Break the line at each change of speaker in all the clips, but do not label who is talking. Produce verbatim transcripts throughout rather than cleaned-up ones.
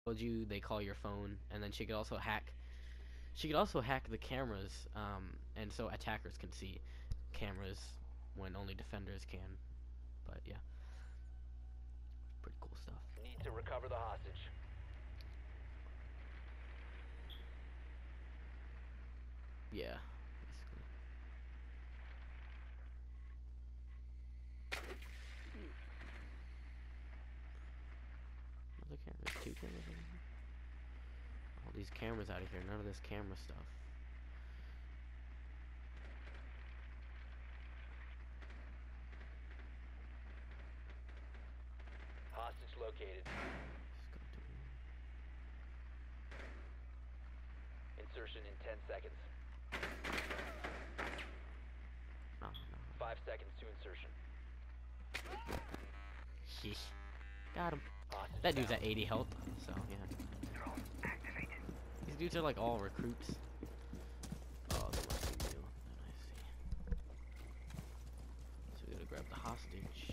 you they call your phone, and then she could also hack. She could also hack the cameras, um, and so attackers can see cameras when only defenders can. But yeah, pretty cool stuff.
Need to recover the hostage.
Yeah. Basically. Another camera. There's two cameras in here. All these cameras out of here. None of this camera stuff.
Hostage located. Insertion in ten seconds.
No, no.
Five seconds to insertion.
Sheesh. Got him.
Hostage
That dude's
found.
at eighty health, so yeah.
Drone activated.
These dudes are like all recruits. Oh, they must be new. I see. So we gotta grab the hostage.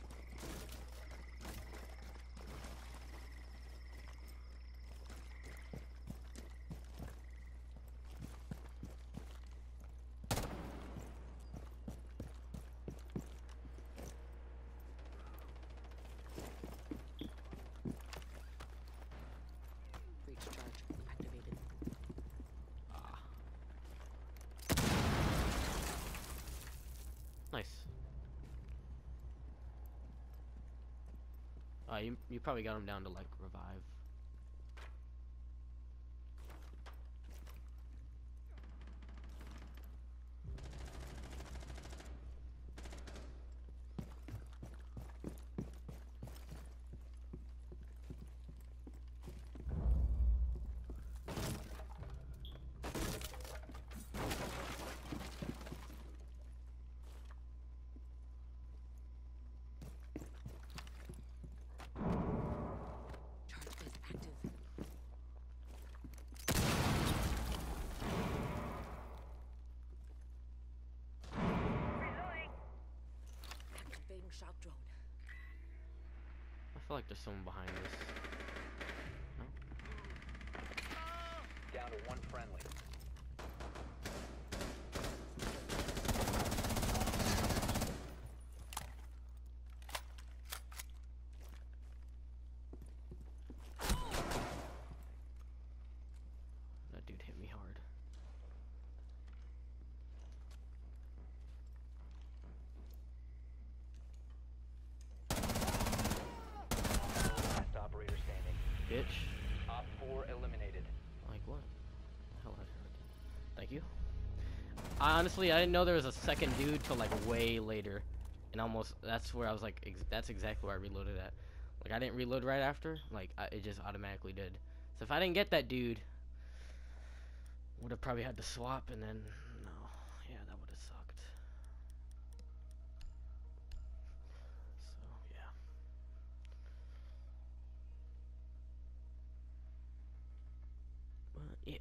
Breach charge activated.
Ah. Nice. Uh, you, you probably got him down to like revive.
Charge is active.
Reloading.
Activating shock drone.
I feel like there's someone behind this. No?
Down to one friendly.
That dude hit me hard.
Last operator standing.
Bitch.
Op four eliminated.
Like what? The hell I heard. Thank you. I honestly I didn't know there was a second dude till like way later, and almost that's where I was like ex that's exactly where I reloaded at. Like I didn't reload right after, like I, it just automatically did. So if I didn't get that dude, would have probably had to swap, and then no, yeah, that would have sucked. So yeah. But yeah.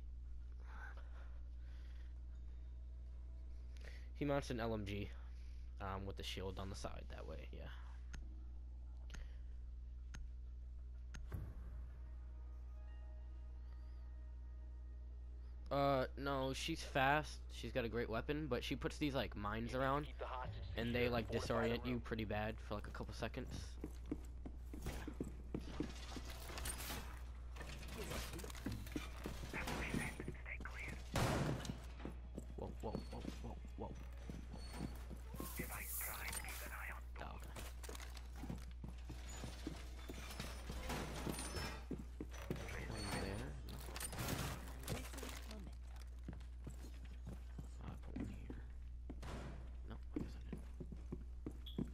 He mounts an L M G um, with the shield on the side that way, yeah. Uh, no, she's fast. She's got a great weapon, but she puts these like mines around,
Keep the hostage
and they
secure.
like
Fortify the
disorient you
room.
pretty bad for like a couple seconds.
Stay clear.
Whoa, whoa, whoa, whoa, whoa.
Device prime. Keep an eye on
Oh,
door.
okay. One there. No. I put one here. No, I guess I didn't.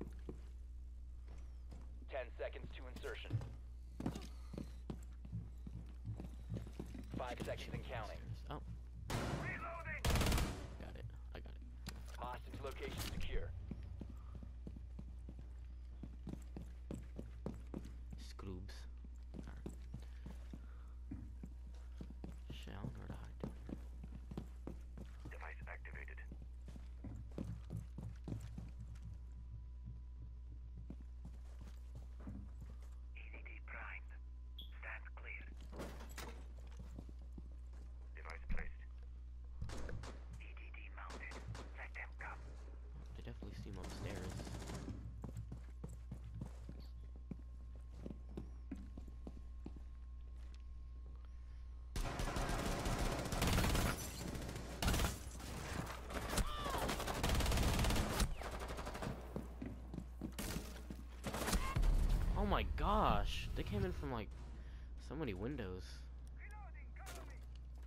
Ten seconds to insertion. Five seconds and counting.
Oh,
Reloading.
got it. I got it.
Hostage location secure.
Scroobs. Alright. Shall or to hide.
Device activated. E C D primed. Stands clear.
gosh, they came in from like so many windows.
Reloading, cover me.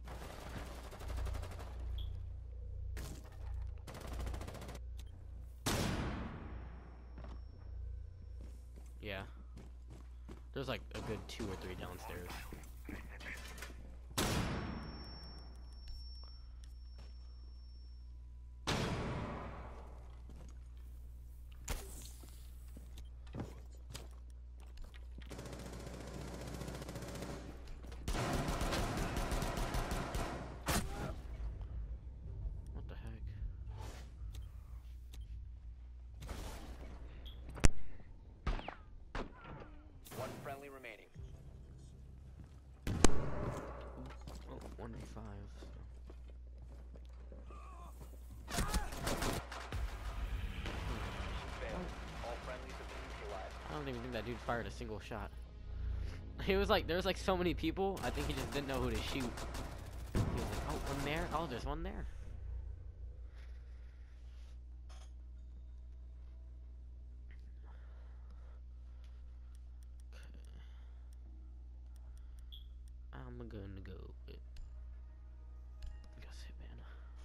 Yeah. There's like a good two or three downstairs. What the heck?
One friendly remaining.
Oh, one and five.
Failed. All friendlies have been neutralized.
I don't even think that dude fired a single shot. He was like, there was like so many people. I think he just didn't know who to shoot. He was like, oh, one there. Oh, there's one there. I'm gonna go with Gus Hitman.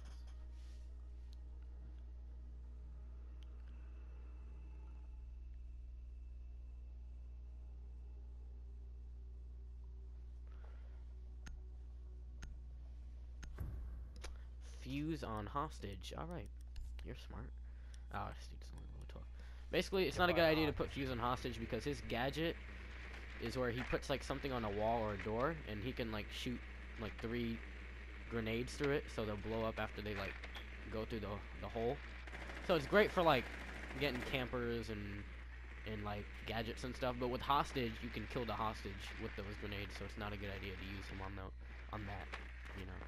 Fuse on hostage. All right, you're smart. Oh, this dude's only level twelve. Basically, it's not a good idea to put Fuse on hostage because his gadget is where he puts like something on a wall or a door, and he can like shoot like three grenades through it, so they'll blow up after they like go through the the hole. So it's great for like getting campers and and like gadgets and stuff. But with hostage, you can kill the hostage with those grenades, so it's not a good idea to use them on the on that, you know.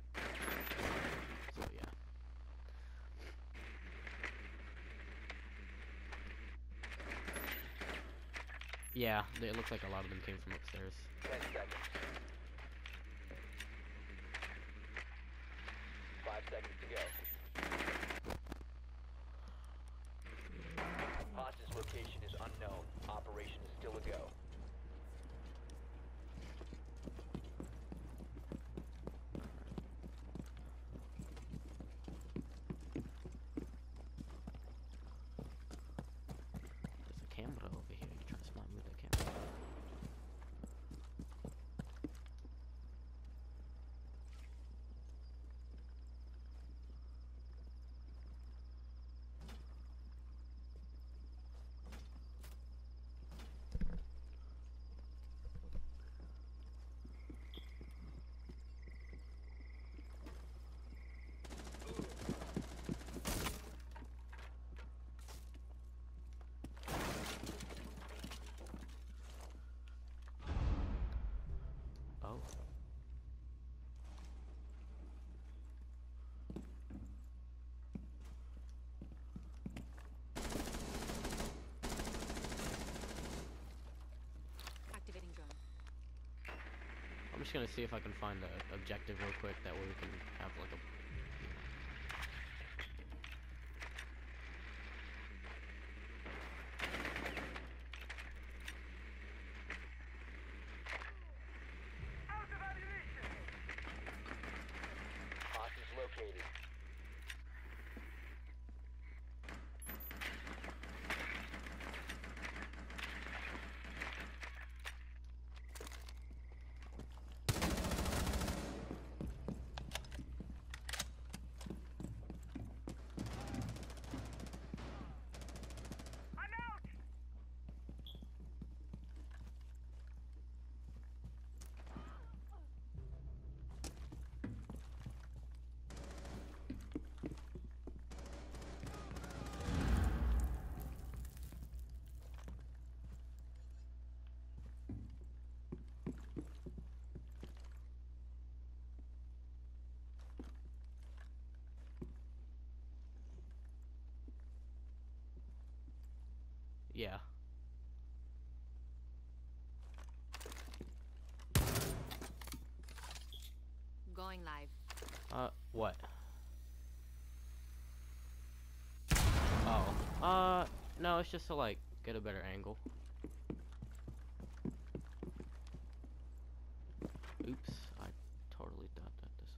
So yeah. Yeah, it looks like a lot of them came from upstairs.
Ten seconds. Five seconds to go. Hostage location is unknown. Operation is still a go.
There's a camera over here. You try to spot me with that camera. Oh.
Activating drone.
I'm just gonna see if I can find an objective real quick. That way we can have like a.
Out of ammunition.
Hostage located.
I'm out.
Yeah.
Going live.
Uh, what? Oh. Uh, no, it's just to like get a better angle. Oops, I totally thought that this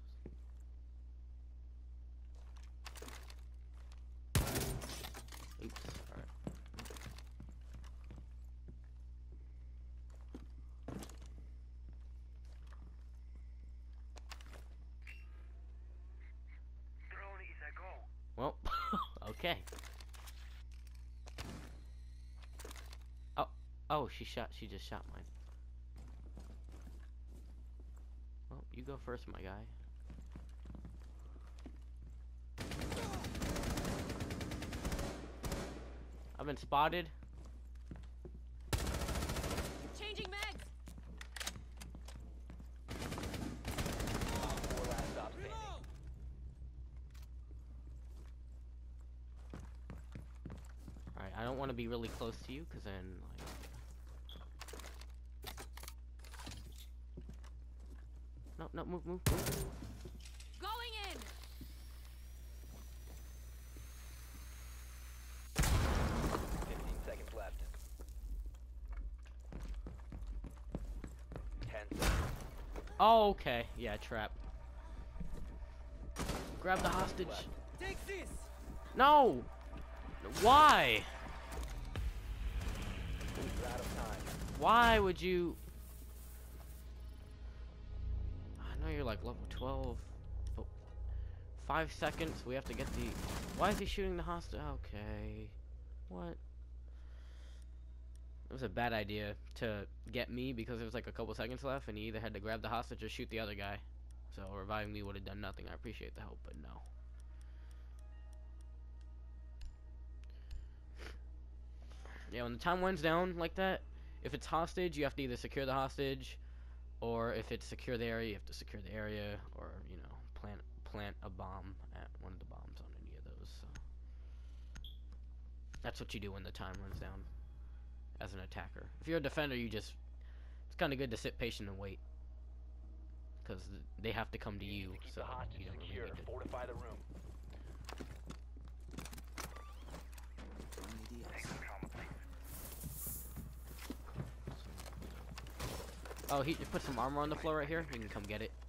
was. Oops, alright.
Drone is a go.
Well, okay. Oh, oh, she shot, she just shot mine. Well, you go first, my guy. I've been spotted.
Changing mags.
Four last stop standing.
Alright, I don't want to be really close to you, because then, like... No, no, move, move, move.
Going in.
Fifteen seconds left. Ten seconds.
Oh, okay. Yeah, trap. Grab the hostage.
Take this.
No! Why?
You're out of time.
Why would you... I know you're like level twelve, but five seconds, we have to get the... Why is he shooting the hostage? Okay. What? It was a bad idea to get me because there was like a couple seconds left and he either had to grab the hostage or shoot the other guy. So reviving me would have done nothing. I appreciate the help, but no. Yeah, when the time winds down like that, if it's hostage, you have to either secure the hostage, or if it's secure the area, you have to secure the area, or, you know, plant plant a bomb at one of the bombs on any of those. So that's what you do when the time runs down as an attacker. If you're a defender, you just, it's kind of good to sit patient and wait, because they have to come to you,
Keep
so
the hostage
you don't really
secure.
need to.
Fortify the room.
Oh, he put some armor on the floor right here. You can come get it.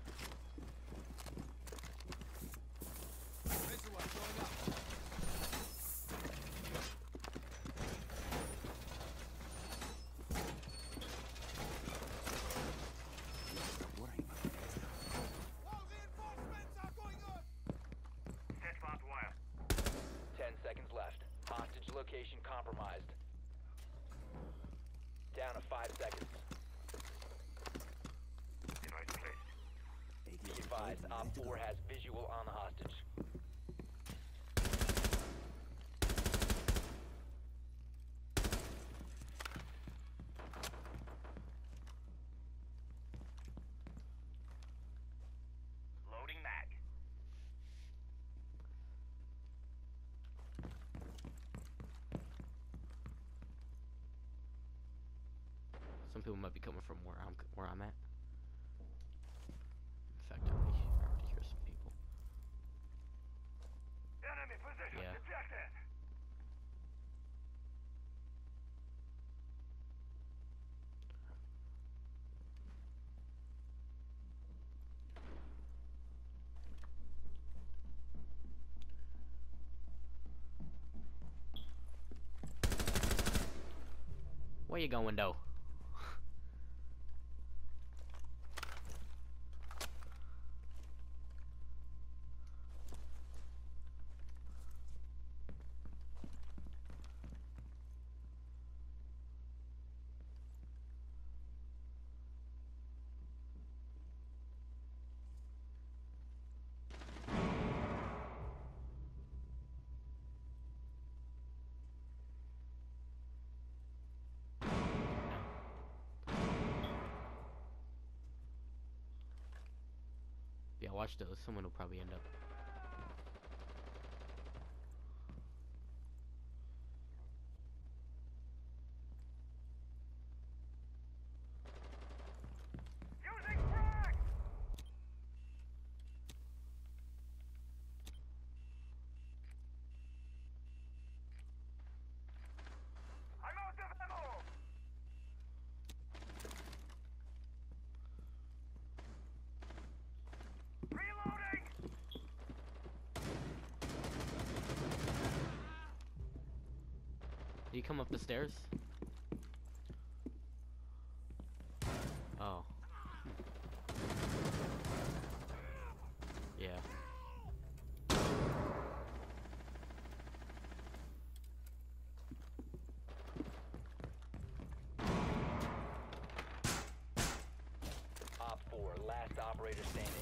Steadfast wire.
Ten seconds left. Hostage location compromised. Down to five seconds.
Device placed.
Be advised, Op four has visual on the hostage.
Loading mag.
Some people might be coming from where I'm where I'm at. In fact, I already, I already hear some people.
Enemy position
Yeah.
detected.
Where you going, though? Yeah, watch those. Someone will probably end up.
Using frag. I'm out of ammo.
you come up the stairs? Oh. Yeah.
Op four, last operator standing.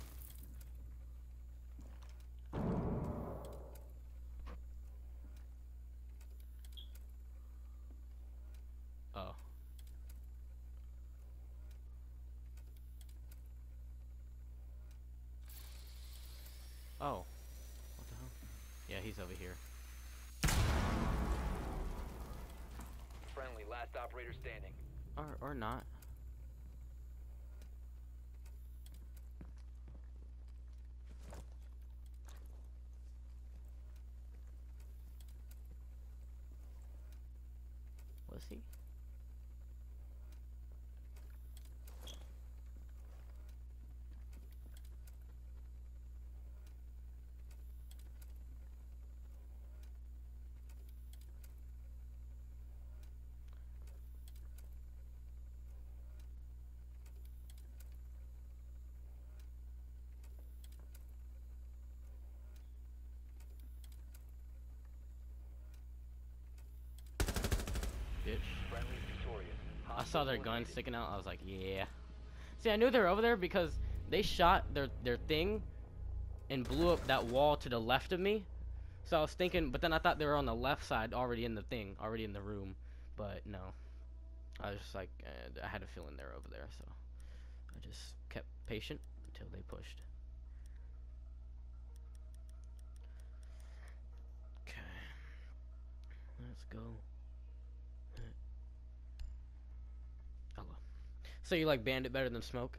Oh. Oh. What the hell? Yeah, he's over here.
Friendly, last operator standing.
Or or not. Was he? Bitch.
Friendly victorious.
I saw their
Hostile
gun
eliminated.
sticking out. I was like, yeah. See, I knew they were over there because they shot their their thing and blew up that wall to the left of me. So I was thinking, but then I thought they were on the left side, already in the thing, already in the room. But no, I was just like, uh, I had a feeling they were over there, so I just kept patient until they pushed. Okay, let's go. Hello. So you like Bandit better than Smoke?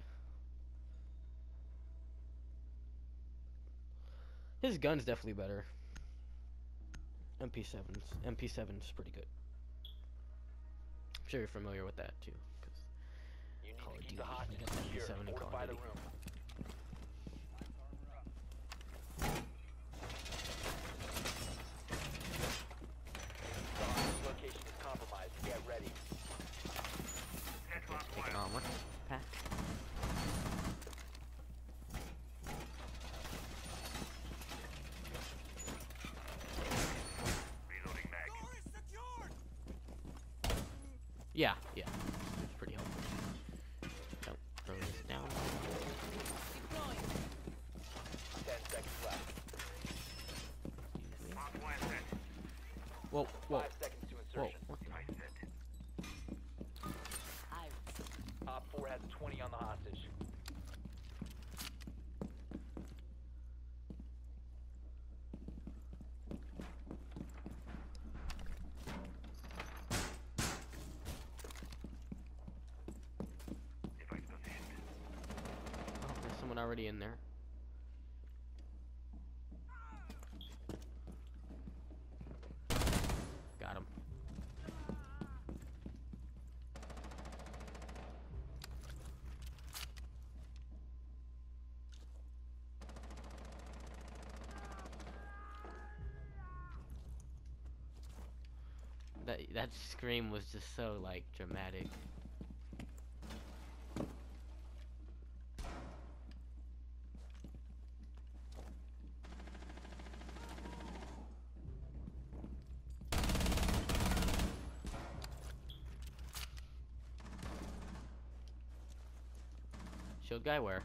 His gun's definitely better. M P seven's M P seven's pretty good. I'm sure you're familiar with that too, because
You need
Call
to
of
keep
Duty,
the hostage
you got the
secure.
M P seven in Call of
Fortify the
Duty.
room. The hostage location is compromised. Get ready.
Headlock
take an
one.
armor pack.
Reloading mag.
Yeah, yeah, it's pretty helpful. Don't throw this down.
Deploying.
Ten seconds left.
Excuse me.
Op one set.
Whoa, whoa,
Five seconds to
whoa!
insertion.
What the?
I set.
Iris.
Op four has twenty on the hostage.
Device positioned.
Oh, there's someone already in there. Got him. That that scream was just so like dramatic. Shield guy where?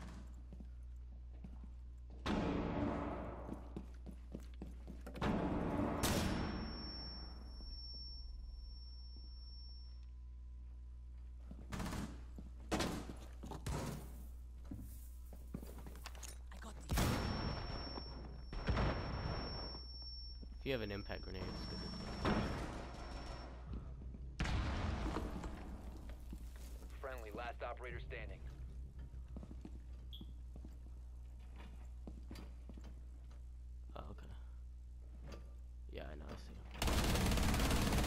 I got these.
If you have an impact grenade, it's good.
Friendly, last operator standing.
Oh, okay. Yeah, I know. I see him.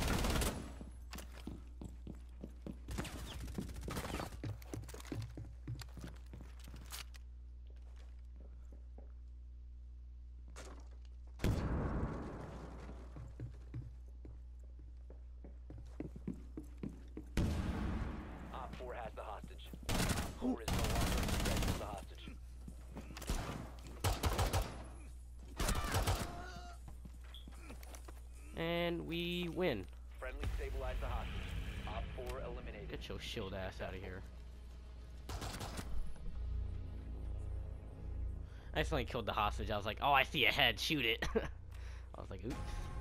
four is no longer a threat to the hostage.
And we win.
Friendly stabilize the hostage. Op four eliminated.
Get your shield ass out of here. I accidentally killed the hostage. I was like, oh, I see a head. Shoot it. I was like, oops.